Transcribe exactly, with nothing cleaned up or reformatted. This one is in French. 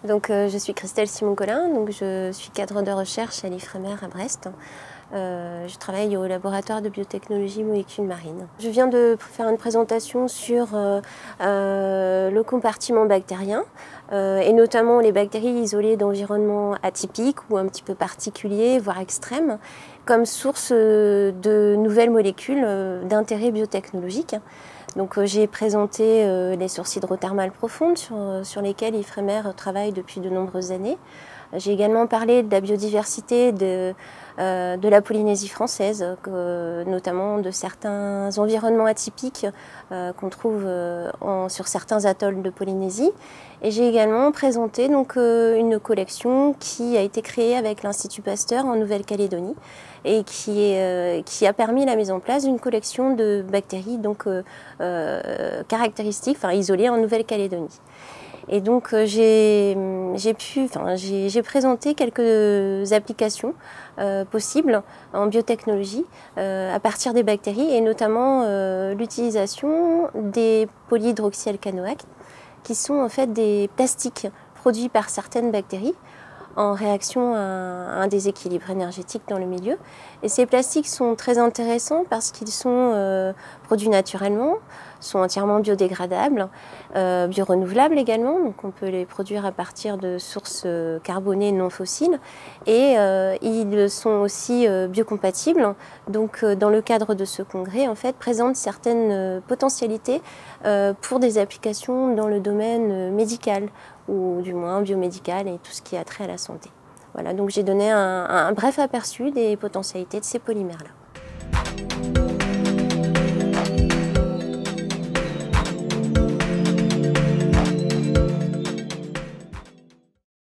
Donc, euh, je suis Christelle Simon-Collin, donc je suis cadre de recherche à l'Ifremer à Brest. Euh, je travaille au laboratoire de biotechnologie molécules marines. Je viens de faire une présentation sur euh, euh, le compartiment bactérien euh, et notamment les bactéries isolées d'environnements atypiques ou un petit peu particuliers, voire extrêmes, comme source de nouvelles molécules euh, d'intérêt biotechnologique. Donc, euh, j'ai présenté euh, les sources hydrothermales profondes sur, sur lesquelles Ifremer travaille depuis de nombreuses années. J'ai également parlé de la biodiversité de, euh, de la Polynésie française, euh, notamment de certains environnements atypiques euh, qu'on trouve euh, en, sur certains atolls de Polynésie. Et j'ai également présenté donc, euh, une collection qui a été créée avec l'Institut Pasteur en Nouvelle-Calédonie et qui, est, euh, qui a permis la mise en place d'une collection de bactéries donc, euh, euh, caractéristiques, enfin isolées en Nouvelle-Calédonie. Et donc euh, j'ai pu, enfin, j'ai présenté quelques applications euh, possibles en biotechnologie euh, à partir des bactéries et notamment euh, l'utilisation des polyhydroxyalcanoates qui sont en fait des plastiques produits par certaines bactéries en réaction à un déséquilibre énergétique dans le milieu. Et ces plastiques sont très intéressants parce qu'ils sont euh, produits naturellement, sont entièrement biodégradables, euh, biorenouvelables également, donc on peut les produire à partir de sources euh, carbonées non fossiles, et euh, ils sont aussi euh, biocompatibles. Donc euh, dans le cadre de ce congrès, en fait, présentent certaines euh, potentialités euh, pour des applications dans le domaine euh, médical, ou du moins biomédical et tout ce qui a trait à la santé. Voilà, donc j'ai donné un, un bref aperçu des potentialités de ces polymères-là.